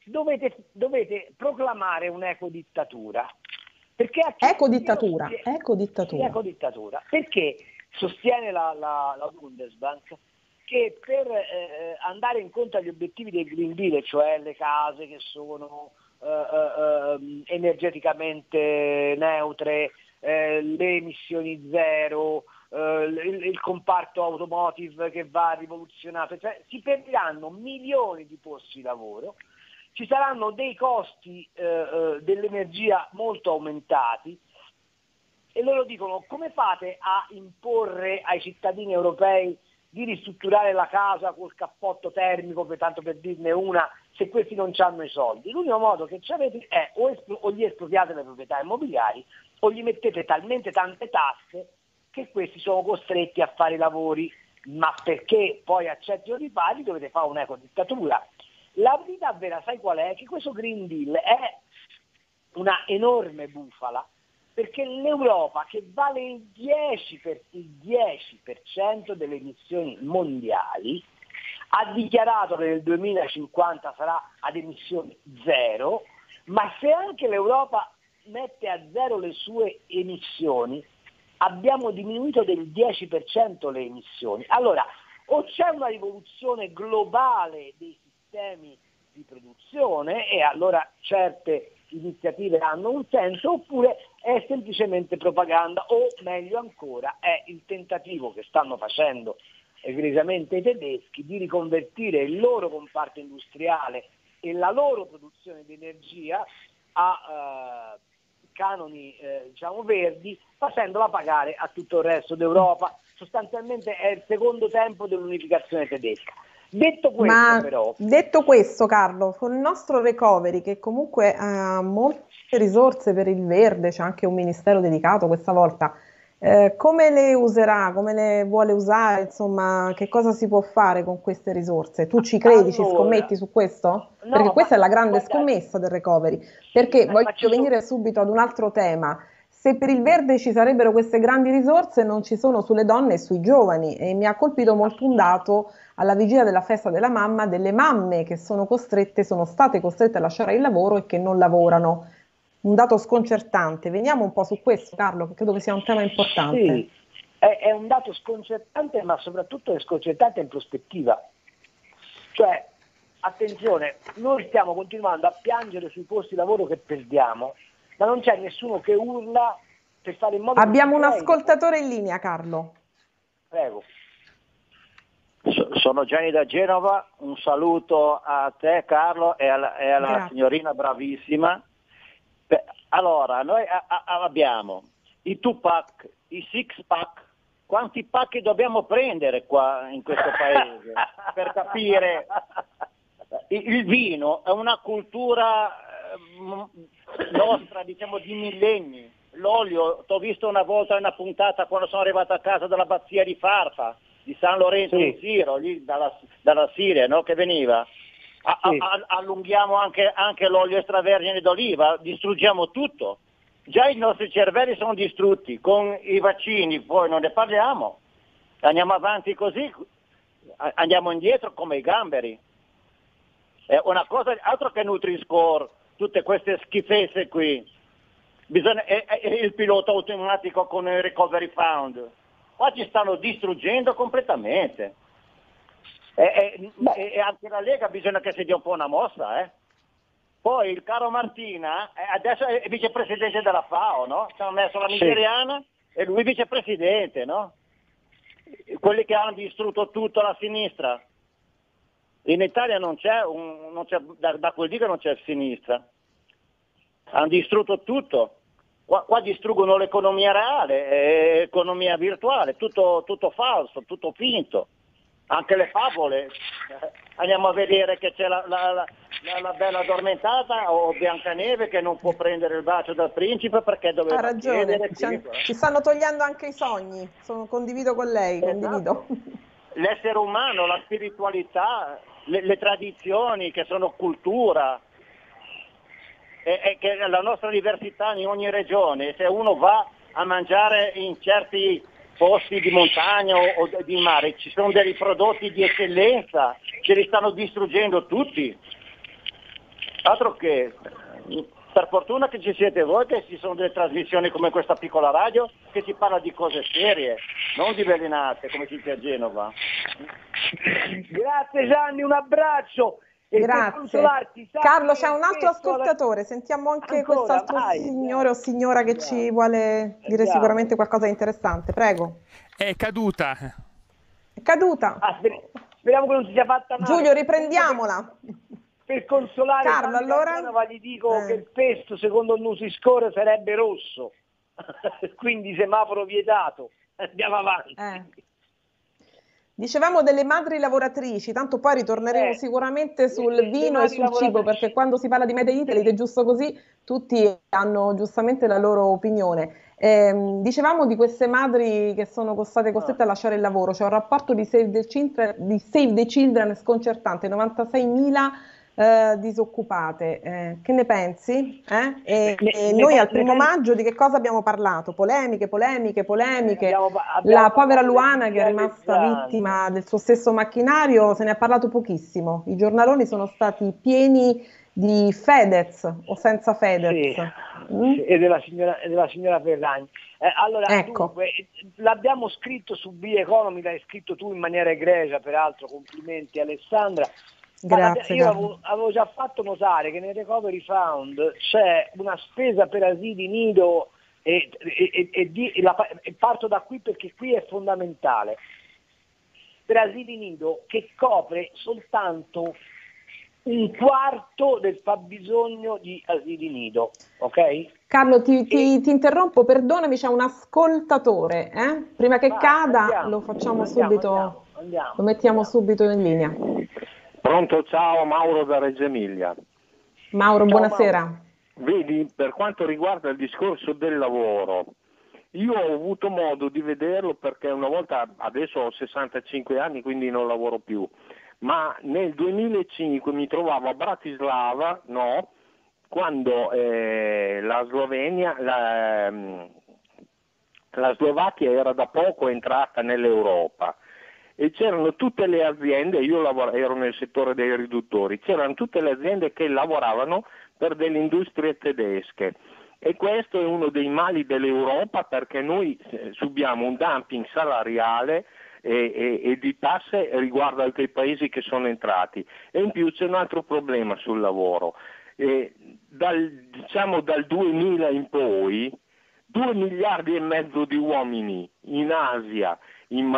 S3: dovete proclamare un'ecodittatura.
S2: Ecodittatura.
S3: Sì, ecodittatura. Perché sostiene la Bundesbank che per andare incontro agli obiettivi del Green Deal, cioè le case che sono energeticamente neutre, le emissioni zero, il comparto automotive che va rivoluzionato, cioè si perderanno milioni di posti di lavoro, ci saranno dei costi dell'energia molto aumentati e loro dicono: come fate a imporre ai cittadini europei di ristrutturare la casa col cappotto termico, tanto per dirne una, se questi non hanno i soldi? L'unico modo che ci avete è o gli espropriate le proprietà immobiliari o gli mettete talmente tante tasse che questi sono costretti a fare i lavori, ma perché poi accettino di farli dovete fare un'ecodittatura. La verità vera, sai qual è? Che questo Green Deal è una enorme bufala, perché l'Europa, che vale il 10% delle emissioni mondiali, ha dichiarato che nel 2050 sarà ad emissioni zero, ma se anche l'Europa mette a zero le sue emissioni, abbiamo diminuito del 10% le emissioni. Allora, o c'è una rivoluzione globale dei sistemi di produzione e allora certe iniziative hanno un senso, oppure è semplicemente propaganda, o meglio ancora è il tentativo che stanno facendo egregiamente i tedeschi di riconvertire il loro comparto industriale e la loro produzione di energia a canoni verdi, facendola pagare a tutto il resto d'Europa. Sostanzialmente è il secondo tempo dell'unificazione tedesca. Detto
S2: questo, Carlo, con il nostro recovery, che comunque ha molte risorse per il verde, c'è anche un ministero dedicato questa volta, come le userà, come le vuole usare, insomma, che cosa si può fare con queste risorse? Tu ci credi, ci scommetti su questo?
S3: No,
S2: perché questa è la grande scommessa del recovery, perché voglio venire subito ad un altro tema. Se per il verde ci sarebbero queste grandi risorse, non ci sono sulle donne e sui giovani, e mi ha colpito molto un dato alla vigilia della festa della mamma, delle mamme che sono state costrette a lasciare il lavoro e che non lavorano. Un dato sconcertante. Veniamo un po' su questo, Carlo, che credo che sia un tema importante.
S3: Sì, è un dato sconcertante, ma soprattutto è sconcertante in prospettiva. Cioè, attenzione, noi stiamo continuando a piangere sui posti di lavoro che perdiamo, ma non c'è nessuno che urla per fare in modo che...
S2: Abbiamo un ascoltatore in linea, Carlo.
S3: Prego.
S11: Sono Gianni da Genova, un saluto a te Carlo e alla signorina bravissima. Allora, noi abbiamo i 2-pack, i 6-pack, quanti pacchi dobbiamo prendere qua in questo paese per capire il vino è una cultura nostra, diciamo, di millenni. L'olio, t'ho visto una volta in una puntata quando sono arrivato a casa dall'abbazia di Farfa, di San Lorenzo di Siro, lì dalla Siria, no? Che veniva. Allunghiamo anche l'olio extravergine d'oliva, distruggiamo tutto. Già i nostri cervelli sono distrutti, con i vaccini poi non ne parliamo, andiamo avanti così, andiamo indietro come i gamberi. È una cosa, altro che Nutri-Score, tutte queste schifezze qui. Il pilota automatico con il Recovery Fund. Qua ci stanno distruggendo completamente. E anche la Lega bisogna che si dia un po' una mossa, Poi il caro Martina adesso è vicepresidente della FAO, no? Ci hanno messo la nigeriana e lui vicepresidente, no? Quelli che hanno distrutto tutto la sinistra. In Italia non c'è da quel dì che non c'è sinistra. Hanno distrutto tutto. Qua distruggono l'economia reale, economia virtuale, tutto falso, tutto finto. Anche le favole, andiamo a vedere che c'è la bella addormentata o Biancaneve che non può prendere il bacio dal principe perché doveva
S2: ragione, ci stanno togliendo anche i sogni, condivido con lei, condivido.
S11: L'essere umano, la spiritualità, le tradizioni che sono cultura, e che la nostra diversità in ogni regione, se uno va a mangiare in certi posti di montagna o di mare, ci sono dei prodotti di eccellenza, ce li stanno distruggendo tutti. Altro che, per fortuna che ci siete voi, che ci sono delle trasmissioni come questa piccola radio che si parla di cose serie, non di velenate come si dice a Genova.
S3: Grazie Gianni, un abbraccio.
S2: Grazie. Carlo, c'è un altro ascoltatore, sentiamo anche quest'altro signore o signora che ci vuole dire sicuramente qualcosa di interessante, prego.
S15: È caduta.
S3: Speriamo che non si sia fatta male.
S2: Giulio, riprendiamola.
S3: Per consolare
S2: Carlo, allora
S3: Genova, gli dico che il pesto secondo il Nutri-Score sarebbe rosso, quindi semaforo vietato. Andiamo avanti.
S2: Dicevamo delle madri lavoratrici, tanto poi ritorneremo sicuramente sul vino e sul cibo, perché quando si parla di Made in Italy, ed è giusto così, tutti hanno giustamente la loro opinione. Dicevamo di queste madri che sono state costrette a lasciare il lavoro, c'è un rapporto di Save the Children sconcertante, 96.000 disoccupate. Che ne pensi? Noi al 1° maggio di che cosa abbiamo parlato? Polemiche. La povera Luana che è rimasta vittima del suo stesso macchinario, se ne è parlato pochissimo. I giornaloni sono stati pieni di Fedez o senza Fedez.
S3: E della signora Ferragni. Allora, dunque, l'abbiamo scritto su Be Economy, l'hai scritto tu in maniera egregia, peraltro, complimenti Alessandra.
S2: Grazie.
S3: Io avevo già fatto notare che nel Recovery Fund c'è una spesa per asili nido e parto da qui perché qui è fondamentale. Per asili nido che copre soltanto 1/4 del fabbisogno di asili nido, ok?
S2: Carlo, ti interrompo, perdonami, c'è un ascoltatore, prima che cada lo facciamo subito, lo mettiamo subito in linea.
S16: Pronto, ciao, Mauro da Reggio Emilia.
S2: Mauro, buonasera.
S16: Mauro. Vedi, per quanto riguarda il discorso del lavoro, io ho avuto modo di vederlo perché una volta, adesso ho 65 anni, quindi non lavoro più, ma nel 2005 mi trovavo a Bratislava, quando la Slovacchia era da poco entrata nell'Europa. E c'erano tutte le aziende, io ero nel settore dei riduttori, c'erano tutte le aziende che lavoravano per delle industrie tedesche e questo è uno dei mali dell'Europa perché noi subiamo un dumping salariale e di tasse riguardo altri paesi che sono entrati e in più c'è un altro problema sul lavoro. Dal 2000 in poi 2,5 miliardi di uomini in Asia, in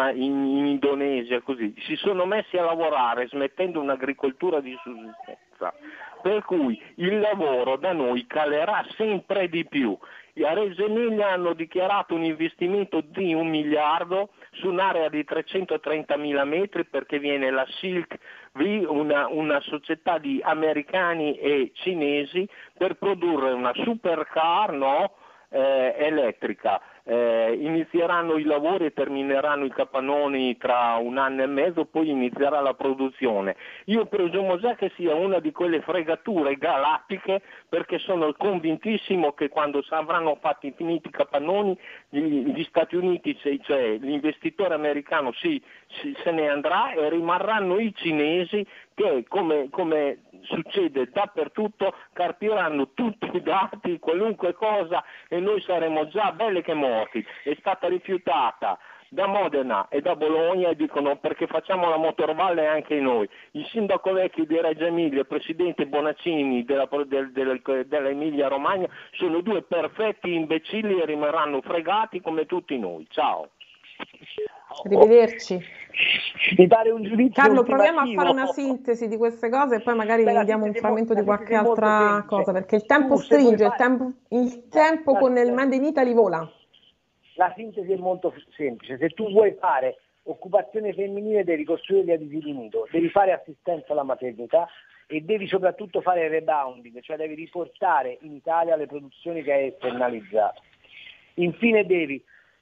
S16: Indonesia, così, si sono messi a lavorare smettendo un'agricoltura di sussistenza per cui il lavoro da noi calerà sempre di più. A Reggio Emilia hanno dichiarato un investimento di 1 miliardo su un'area di 330.000 metri perché viene la Silk V, una società di americani e cinesi per produrre una supercar, elettrica. Inizieranno i lavori e termineranno i capannoni tra 1 anno e mezzo, poi inizierà la produzione. Io presumo già che sia una di quelle fregature galattiche, perché sono convintissimo che quando avranno finiti i capannoni gli Stati Uniti, cioè l'investitore americano se ne andrà e rimarranno i cinesi che, come succede dappertutto, carpiranno tutti i dati, qualunque cosa, e noi saremo già belli che morti. È stata rifiutata da Modena e da Bologna e dicono perché facciamo la motorvalle anche noi. Il sindaco vecchio di Reggio Emilia e il presidente Bonaccini della Emilia Romagna sono 2 perfetti imbecilli e rimarranno fregati come tutti noi. Ciao.
S2: Arrivederci.
S3: Mi pare un giudizio
S2: Carlo, proviamo a
S3: ultimativo.
S2: fare una sintesi di queste cose e poi magari diamo un frammento di qualche altra cosa, perché il tempo
S3: Tu, se
S2: stringe,
S3: vuoi
S2: il tempo con il Made in Italy vola.
S3: La sintesi è molto semplice: se tu vuoi fare occupazione femminile devi costruire gli asili nido, devi fare assistenza alla maternità e devi soprattutto fare rebounding, cioè devi riportare in Italia le produzioni che hai esternalizzato. Infine devi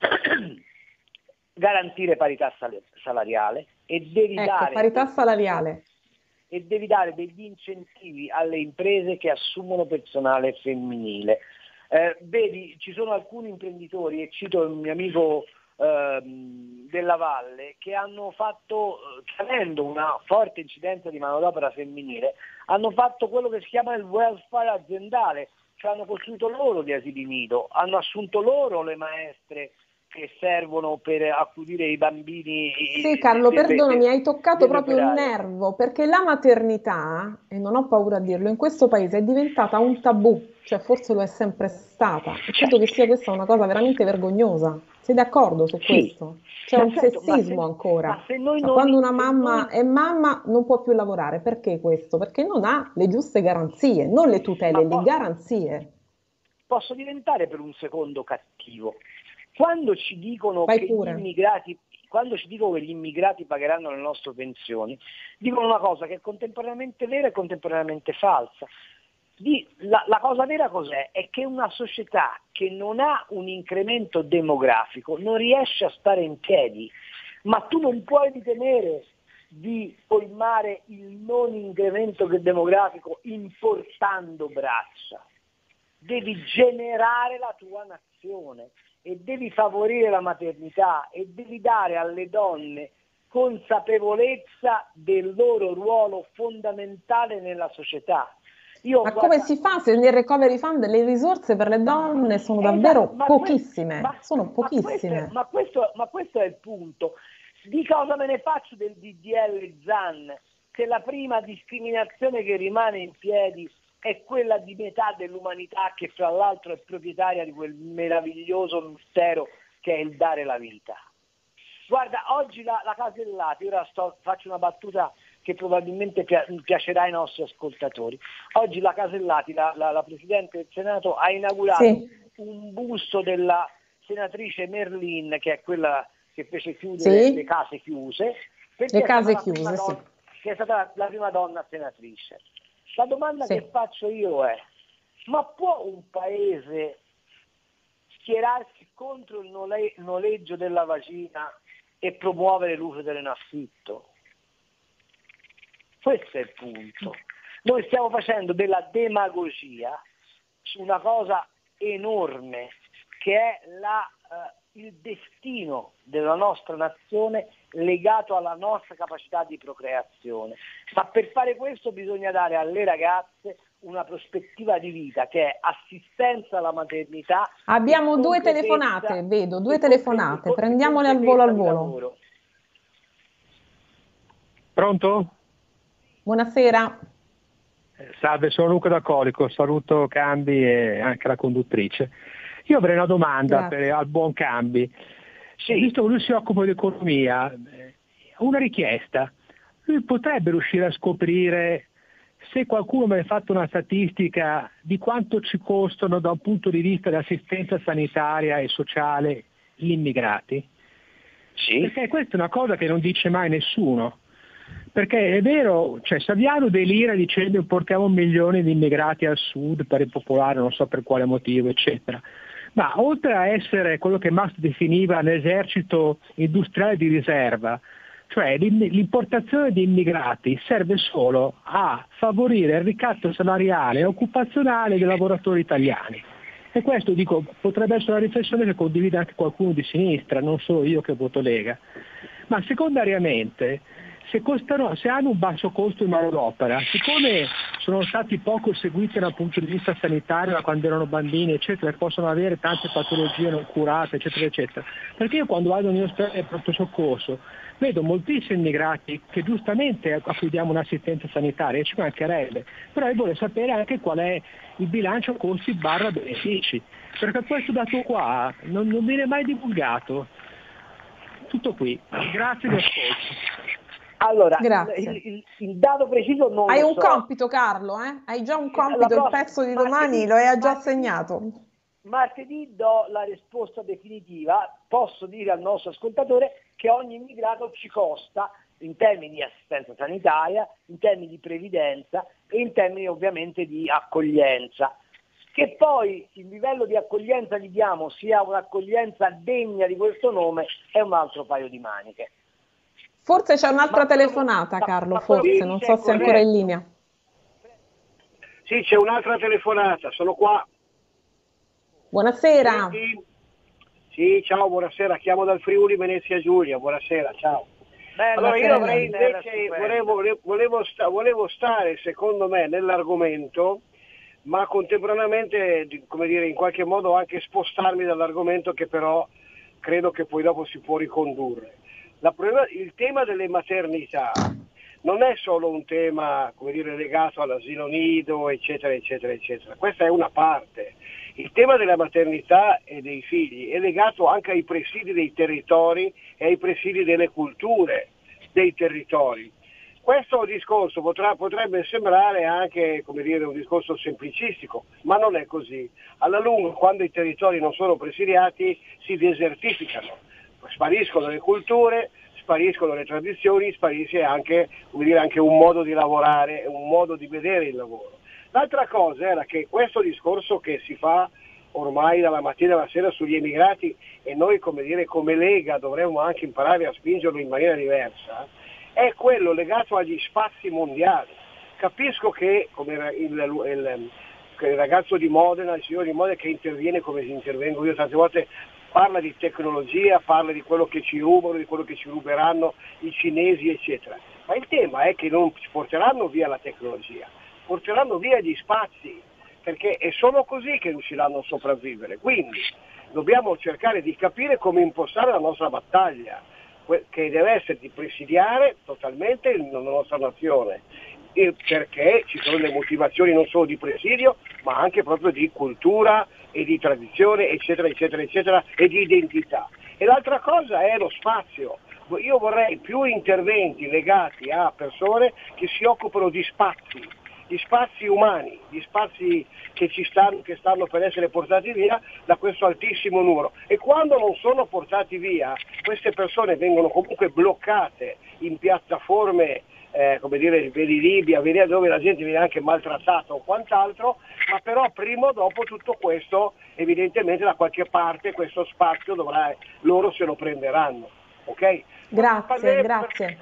S3: garantire parità salariale e devi
S2: parità salariale.
S3: E devi dare degli incentivi alle imprese che assumono personale femminile. Vedi, ci sono alcuni imprenditori, e cito il mio amico della Valle, che hanno fatto, avendo una forte incidenza di manodopera femminile, hanno fatto quello che si chiama il welfare aziendale, cioè hanno costruito loro gli asili nido, hanno assunto loro le maestre che servono per accudire i bambini.
S2: Sì, Carlo, perdonami, hai toccato proprio il nervo, perché la maternità, e non ho paura a dirlo, in questo paese è diventata un tabù, cioè forse lo è sempre stata, e credo che sia questa una cosa veramente vergognosa. Sei d'accordo su questo? C'è un sessismo ancora. Quando una mamma è mamma non può più lavorare, perché questo? Perché non ha le giuste garanzie, non le tutele, le garanzie.
S3: Posso diventare per un secondo cattivo? Quando ci dicono che gli immigrati pagheranno le nostre pensioni, dicono una cosa che è contemporaneamente vera e contemporaneamente falsa. La cosa vera cos'è? È che una società che non ha un incremento demografico non riesce a stare in piedi, ma tu non puoi ritenere di colmare il non incremento demografico importando braccia. Devi generare la tua nazione e devi favorire la maternità e devi dare alle donne consapevolezza del loro ruolo fondamentale nella società.
S2: Come si fa se nel Recovery Fund le risorse per le donne sono davvero pochissime? Sono pochissime.
S3: Ma questo è il punto. Di cosa me ne faccio del DDL Zan, se la prima discriminazione che rimane in piedi è quella di metà dell'umanità, che fra l'altro è proprietaria di quel meraviglioso mistero che è il dare la vita. Guarda, oggi la Casellati, ora faccio una battuta che probabilmente piacerà ai nostri ascoltatori. Oggi la Casellati, la Presidente del Senato, ha inaugurato un busto della senatrice Merlin, che è quella che fece chiudere le case chiuse,
S2: che
S3: è stata la prima donna senatrice. La domanda che faccio io è: ma può un paese schierarsi contro il noleggio della vagina e promuovere l'uso delle naffitto? Questo è il punto. Noi stiamo facendo della demagogia su una cosa enorme che è il destino della nostra nazione legato alla nostra capacità di procreazione. Ma per fare questo bisogna dare alle ragazze una prospettiva di vita che è assistenza alla maternità.
S2: Abbiamo 2 telefonate, vedo, 2 telefonate, prendiamole al volo.
S15: Pronto?
S2: Buonasera.
S15: Salve, sono Luca da Colico, saluto Cambi e anche la conduttrice. Io avrei una domanda al buon Cambi. Visto che lui si occupa di economia, una richiesta. Lui potrebbe riuscire a scoprire se qualcuno mi ha fatto una statistica di quanto ci costano da un punto di vista di assistenza sanitaria e sociale gli immigrati? Sì. Perché questa è una cosa che non dice mai nessuno. Perché è vero, cioè Saviano delira dicendo portiamo milioni di immigrati al sud per ripopolare, non so per quale motivo, eccetera. Ma oltre a essere quello che Marx definiva l'esercito industriale di riserva, cioè l'importazione di immigrati serve solo a favorire il ricatto salariale e occupazionale dei lavoratori italiani. E questo, dico, potrebbe essere una riflessione che condivide anche qualcuno di sinistra, non solo io che voto Lega. Ma secondariamente, se hanno un basso costo di manodopera, siccome sono stati poco seguiti dal punto di vista sanitario da quando erano bambini, eccetera, e possono avere tante patologie non curate, eccetera, eccetera, perché io quando vado in ospedale e pronto soccorso vedo moltissimi immigrati che giustamente a cui diamo un'assistenza sanitaria, e ci mancherebbe, però io vorrei sapere anche qual è il bilancio costi/benefici, perché questo dato qua non viene mai divulgato. Tutto qui, grazie di ascolto.
S3: Allora, il dato preciso non
S2: Hai
S3: lo
S2: un
S3: so.
S2: compito, Carlo, eh? Hai già un compito, il pezzo di domani lo hai già assegnato.
S3: Martedì do la risposta definitiva. Posso dire al nostro ascoltatore che ogni immigrato ci costa in termini di assistenza sanitaria, in termini di previdenza e in termini ovviamente di accoglienza. Che poi il livello di accoglienza gli diamo sia un'accoglienza degna di questo nome è un altro paio di maniche.
S2: Forse c'è un'altra telefonata, Carlo, forse, non so se è ancora in linea.
S17: Sì, c'è un'altra telefonata, sono qua.
S2: Buonasera.
S17: Sì, ciao, buonasera, chiamo dal Friuli Venezia Giulia, buonasera, ciao. Allora io avrei invece volevo stare, secondo me, nell'argomento, ma contemporaneamente, come dire, in qualche modo anche spostarmi dall'argomento che però credo che poi dopo si può ricondurre. Il tema delle maternità non è solo un tema, come dire, legato all'asilo nido, eccetera, eccetera, eccetera. Questa è una parte. Il tema della maternità e dei figli è legato anche ai presidi dei territori e ai presidi delle culture dei territori. Questo discorso potrebbe sembrare anche, come dire, un discorso semplicistico, ma non è così. Alla lunga, quando i territori non sono presidiati, si desertificano. Spariscono le culture, spariscono le tradizioni, sparisce anche, come dire, anche un modo di lavorare, un modo di vedere il lavoro. L'altra cosa era che questo discorso che si fa ormai dalla mattina alla sera sugli emigrati, e noi, come dire, come Lega dovremmo anche imparare a spingerlo in maniera diversa, è quello legato agli spazi mondiali. Capisco che, come il ragazzo di Modena, il signore di Modena che interviene come intervengo io tante volte, parla di tecnologia, parla di quello che ci rubano, di quello che ci ruberanno i cinesi, eccetera. Ma il tema è che non ci porteranno via la tecnologia, porteranno via gli spazi, perché è solo così che riusciranno a sopravvivere. Quindi dobbiamo cercare di capire come impostare la nostra battaglia, che deve essere di presidiare totalmente la nostra nazione, perché ci sono le motivazioni non solo di presidio, ma anche proprio di cultura e di tradizione, eccetera, eccetera, eccetera, e di identità. E l'altra cosa è lo spazio. Io vorrei più interventi legati a persone che si occupano di spazi umani, di spazi che stanno per essere portati via da questo altissimo numero. E quando non sono portati via, queste persone vengono comunque bloccate in piattaforme, come dire, vedi Libia, vedi dove la gente viene anche maltrattata o quant'altro, ma però prima o dopo tutto questo, evidentemente da qualche parte questo spazio loro se lo prenderanno. Ok?
S2: Grazie.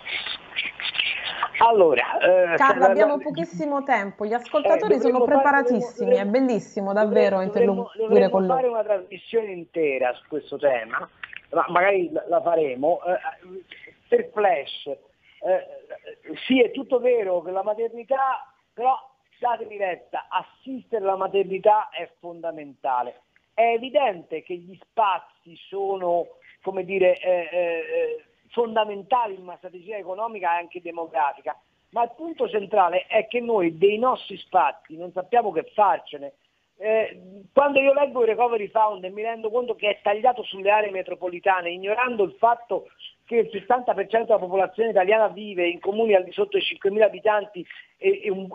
S3: Allora,
S2: Carlo, abbiamo pochissimo tempo, gli ascoltatori sono preparatissimi, è bellissimo davvero interloquire con loro.
S3: Fare una trasmissione intera su questo tema, ma magari la faremo, per flash. Sì, è tutto vero che la maternità, però datemi retta, assistere alla maternità è fondamentale. È evidente che gli spazi sono, come dire, fondamentali in una strategia economica e anche demografica, ma il punto centrale è che noi dei nostri spazi non sappiamo che farcene. Quando io leggo il Recovery Fund e mi rendo conto che è tagliato sulle aree metropolitane, ignorando il fatto che il 60% della popolazione italiana vive in comuni al di sotto dei 5.000 abitanti e un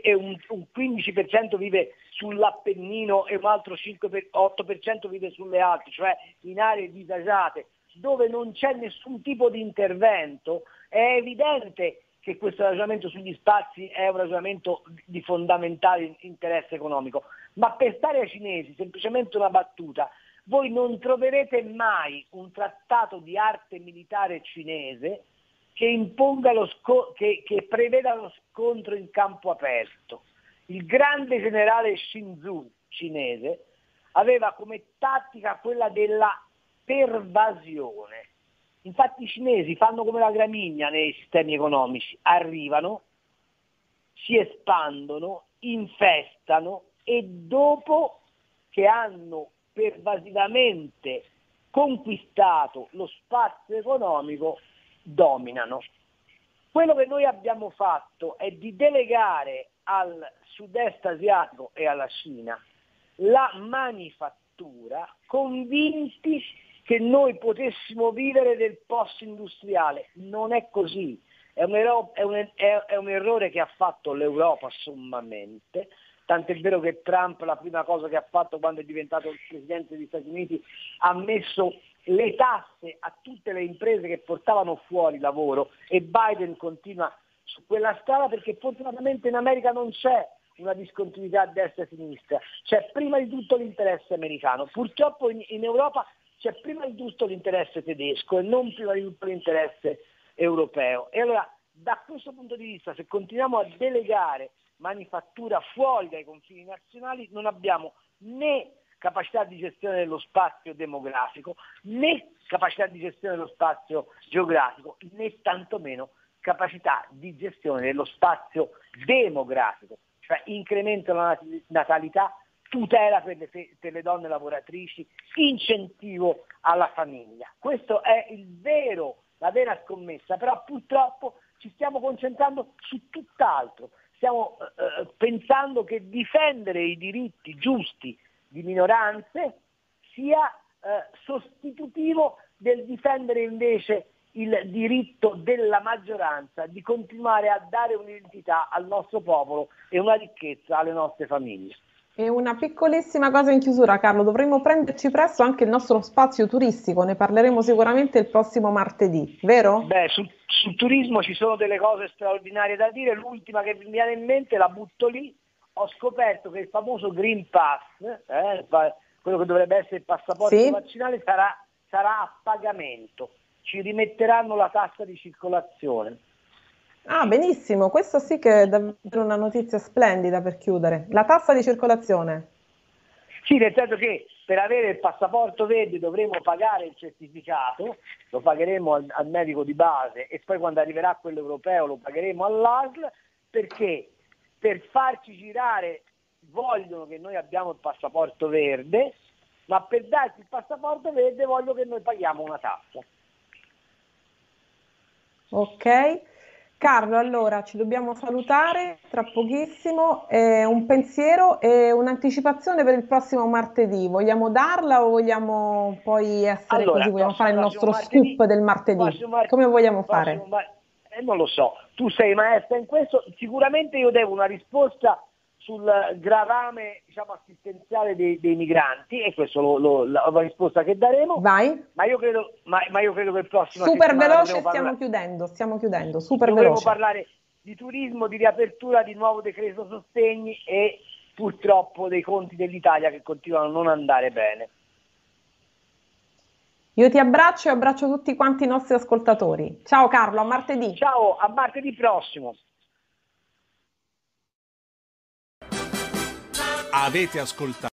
S3: 15% vive sull'Appennino e un altro 8% vive sulle Alpi, cioè in aree disagiate, dove non c'è nessun tipo di intervento, è evidente che questo ragionamento sugli spazi è un ragionamento di fondamentale interesse economico. Ma per stare ai cinesi, semplicemente una battuta, voi non troverete mai un trattato di arte militare cinese che imponga che preveda lo scontro in campo aperto. Il grande generale Shinzu cinese aveva come tattica quella della pervasione. Infatti i cinesi fanno come la gramigna nei sistemi economici, arrivano, si espandono, infestano e dopo che hanno pervasivamente conquistato lo spazio economico dominano. Quello che noi abbiamo fatto è di delegare al sud-est asiatico e alla Cina la manifattura, convinti che noi potessimo vivere del post-industriale. Non è così, è un errore che ha fatto l'Europa sommamente, tant'è vero che Trump la prima cosa che ha fatto quando è diventato il presidente degli Stati Uniti ha messo le tasse a tutte le imprese che portavano fuori lavoro, e Biden continua su quella strada perché fortunatamente in America non c'è una discontinuità a destra e a sinistra, c'è prima di tutto l'interesse americano. Purtroppo in Europa c'è prima di tutto l'interesse tedesco e non prima di tutto l'interesse europeo. E allora da questo punto di vista, se continuiamo a delegare manifattura fuori dai confini nazionali, non abbiamo né capacità di gestione dello spazio demografico, né capacità di gestione dello spazio geografico, né tantomeno capacità di gestione dello spazio demografico, cioè incremento della natalità, tutela per le donne lavoratrici, incentivo alla famiglia. Questo è la vera scommessa, però purtroppo ci stiamo concentrando su tutt'altro. Stiamo pensando che difendere i diritti giusti di minoranze sia sostitutivo del difendere invece il diritto della maggioranza di continuare a dare un'identità al nostro popolo e una ricchezza alle nostre famiglie.
S2: E una piccolissima cosa in chiusura, Carlo, dovremmo prenderci presto anche il nostro spazio turistico, ne parleremo sicuramente il prossimo martedì, vero?
S3: Beh, sul turismo ci sono delle cose straordinarie da dire, l'ultima che mi viene in mente, la butto lì, ho scoperto che il famoso Green Pass, quello che dovrebbe essere il passaporto vaccinale, sarà a pagamento, ci rimetteranno la tassa di circolazione.
S2: Ah, benissimo, questo sì che è davvero una notizia splendida per chiudere. La tassa di circolazione?
S3: Sì, nel senso che per avere il passaporto verde dovremo pagare il certificato, lo pagheremo al medico di base e poi quando arriverà quello europeo lo pagheremo all'ASL, perché per farci girare vogliono che noi abbiamo il passaporto verde, ma per darci il passaporto verde vogliono che noi paghiamo una tassa.
S2: Ok. Carlo, allora ci dobbiamo salutare tra pochissimo, un pensiero e un'anticipazione per il prossimo martedì, vogliamo darla o vogliamo poi essere così, vogliamo fare il nostro scoop del martedì, come vogliamo fare?
S3: Non lo so, tu sei maestra in questo, sicuramente io devo una risposta sul gravame assistenziale dei migranti e questa la risposta che daremo.
S2: Vai.
S3: Ma io credo che il prossimo
S2: super veloce stiamo chiudendo, super veloce.
S3: Dovremo parlare di turismo, di riapertura, di nuovo decreto sostegni e purtroppo dei conti dell'Italia che continuano a non andare bene.
S2: Io ti abbraccio e abbraccio tutti quanti i nostri ascoltatori. Ciao Carlo, a martedì.
S3: Ciao, a martedì prossimo.
S18: Avete ascoltato